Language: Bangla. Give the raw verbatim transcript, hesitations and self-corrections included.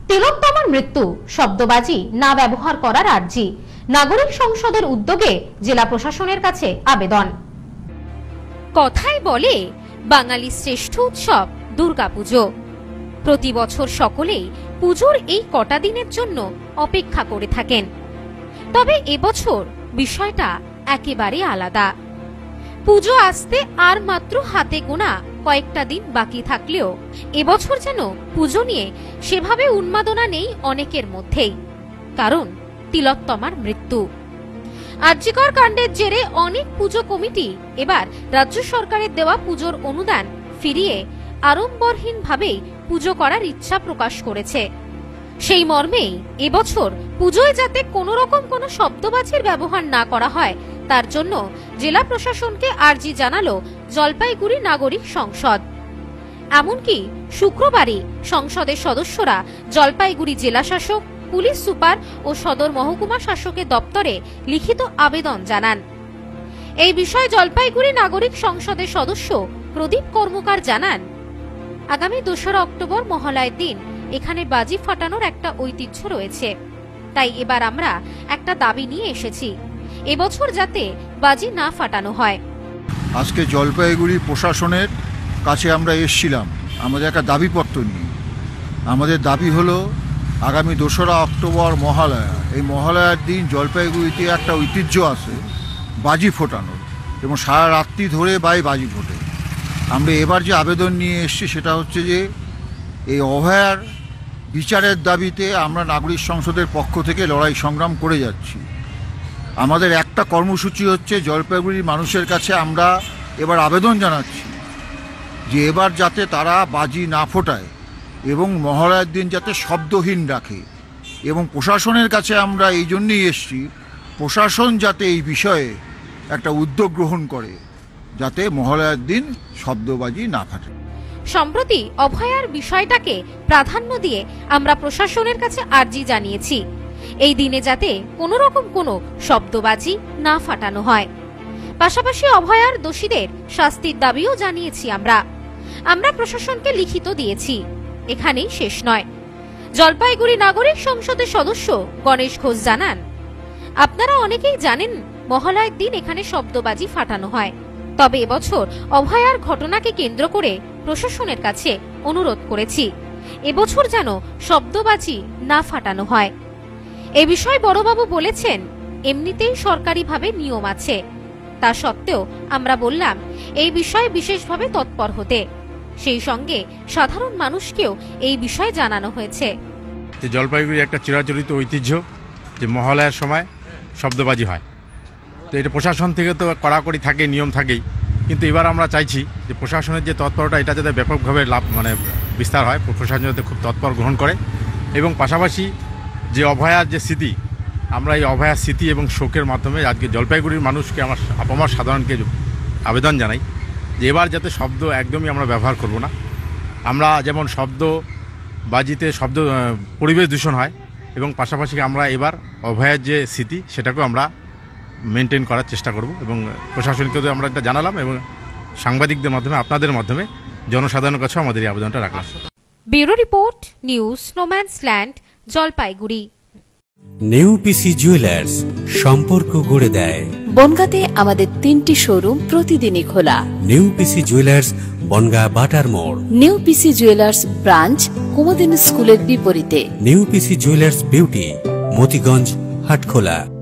তিলোত্তমার মৃত্যু, শব্দবাজি না ব্যবহার করার আর্জি, নাগরিক সংসদের উদ্যোগে জেলা প্রশাসনের কাছে আবেদন। কথাই বলে বাঙালি শ্রেষ্ঠ উৎসব দুর্গাপুজো। প্রতি বছর সকলেই পুজোর এই কটা দিনের জন্য অপেক্ষা করে থাকেন, তবে এবছর বিষয়টা একেবারে আলাদা। পুজো আসতে আর মাত্র হাতে গোনা কয়েকটা দিন বাকি থাকলেও এবছর যেন পুজো নিয়ে সেভাবে উন্মাদনা নেই অনেকের মধ্যেই, কারণ তিলোত্তমার মৃত্যু। আরজিকর কাণ্ডের জেরে অনেক পুজো কমিটি এবার রাজ্য সরকারের দেওয়া পুজোর অনুদান ফিরিয়ে আড়ম্বরহীনভাবেই পুজো করার ইচ্ছা প্রকাশ করেছে। সেই মর্মেই এবছর পুজোয় যাতে কোনো রকম কোনো শব্দবাজির ব্যবহার না করা হয় তার জন্য জেলা প্রশাসনকে আর্জি জানালো জলপাইগুড়ি নাগরিক সংসদ। এমনকি শুক্রবারই সংসদের সদস্যরা জলপাইগুড়ি জেলা শাসক, পুলিশ সুপার ও সদর মহকুমা শাসকের দপ্তরে লিখিত আবেদন জানান। এই বিষয়ে জলপাইগুড়ি নাগরিক সংসদের সদস্য প্রদীপ কর্মকার জানান, আগামী দোসরা অক্টোবর মহালয়ের দিন এখানে বাজি ফাটানোর একটা ঐতিহ্য রয়েছে, তাই এবার আমরা একটা দাবি নিয়ে এসেছি, এবছর যাতে বাজি না ফাটানো হয়। আজকে জলপাইগুড়ি প্রশাসনের কাছে আমরা এসেছিলাম আমাদের একটা দাবিপত্র নিয়ে। আমাদের দাবি হলো আগামী দোসরা অক্টোবর মহালয়া, এই মহালয়ার দিন জলপাইগুড়িতে একটা ঐতিহ্য আছে বাজি ফোটানোর, এবং সারা রাত্রি ধরে বাই বাজি ফোটে। আমরা এবার যে আবেদন নিয়ে এসেছি সেটা হচ্ছে যে এই অভয়ার বিচারের দাবিতে আমরা নাগরিক সংসদের পক্ষ থেকে লড়াই সংগ্রাম করে যাচ্ছি। আমাদের একটা কর্মসূচি হচ্ছে জলপাইগুড়ির মানুষের কাছে আমরা এবার আবেদন জানাচ্ছি যে এবার যাতে তারা বাজি না ফোটায় এবং মহালয়ার দিন যাতে শব্দহীন রাখে, এবং প্রশাসনের কাছে আমরা এই জন্যই এসছি প্রশাসন যাতে এই বিষয়ে একটা উদ্যোগ গ্রহণ করে যাতে মহালয়ার দিন শব্দবাজি না ফাটে। সম্প্রতি অভয়ার বিষয়টাকে প্রাধান্য দিয়ে আমরা প্রশাসনের কাছে আর্জি জানিয়েছি এই দিনে যাতে কোনো রকম কোনো শব্দবাজি না ফাটানো হয়। পাশাপাশি অভয়ার দোষীদের শাস্তির দাবিও জানিয়েছি। আমরা আমরা প্রশাসনকে লিখিত দিয়েছি। এখানেই শেষ নয়। জলপাইগুড়ি নাগরিক সংসদের সদস্য গণেশ ঘোষ জানান, আপনারা অনেকেই জানেন মহালয়ের দিন এখানে শব্দবাজি ফাটানো হয়, তবে এবছর অভয়ার ঘটনাকে কেন্দ্র করে প্রশাসনের কাছে অনুরোধ করেছি এবছর যেন শব্দবাজি না ফাটানো হয়। এ বিষয়ে বড়বাবু বলেছেন, এমনিতেই সরকারিভাবে নিয়ম আছে, তা সত্ত্বেও আমরা বললাম এই বিষয়ে বিশেষভাবে তৎপর হতে। সেই সঙ্গে সাধারণ মানুষকেও এই বিষয়ে জানানো হয়েছে। জলপাইগুড়ি একটা চিরাচরিত ঐতিহ্য যে মহালয়ার সময় শব্দবাজি হয়, তো এটা প্রশাসন থেকে তো কড়াকড়ি থাকে, নিয়ম থাকেই, কিন্তু এবার আমরা চাইছি যে প্রশাসনের যে তৎপরতা এটা যাতে ব্যাপকভাবে লাভ মানে বিস্তার হয়, প্রশাসন যাতে খুব তৎপর গ্রহণ করে, এবং পাশাপাশি যে অভয়ার যে স্মৃতি, আমরা এই অভয়ার স্মৃতি এবং শোকের মাধ্যমে আজকে জলপাইগুড়ির মানুষকে আমার আপামর সাধারণকে আবেদন জানাই যে এবার যাতে শব্দ একদমই আমরা ব্যবহার করব না। আমরা যেমন শব্দ বাজিতে শব্দ পরিবেশ দূষণ হয়, এবং পাশাপাশি আমরা এবার অভয়ার যে স্মৃতি সেটাকেও আমরা মেনটেন করার চেষ্টা করব, এবং প্রশাসনকেও আমরা এটা জানালাম, এবং সাংবাদিকদের মাধ্যমে আপনাদের মাধ্যমে জনসাধারণের কাছে আমাদের এই আবেদনটা রাখলাম। Bureau report, news No Man's Land, Jalpaiguri. Neupishi jewellers, সম্পর্ক গড়ে দেয়। বনগাঁতে আমাদের তিনটি শোরুম প্রতিদিনই খোলা। নেউপিসি জুয়েলার্স, বনগাঁ বাটার মোড়। নেউপিসি জুয়েলার্স ব্রাঞ্চ কুমুদিনী স্কুলের বিপরীতে। Neupishi jewellers beauty, Motiganj, Hatkhola.